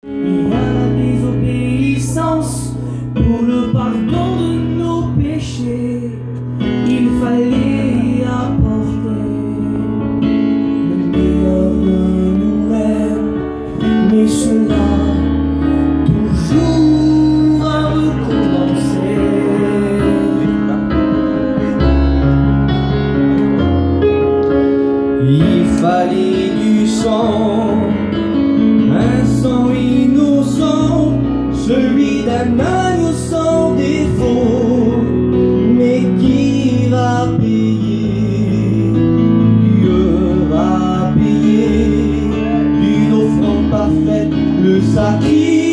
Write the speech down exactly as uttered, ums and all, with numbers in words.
Il y a la désobéissance pour le pardon de nos péchés. Il fallait apporter le meilleur de nous-mêmes, mais cela toujours à recommencer. Il fallait du sang, un sang innocent, celui d'un agneau sans défaut, mais qui va payer, Dieu va payer, d'une offrande parfaite, le sacrifice.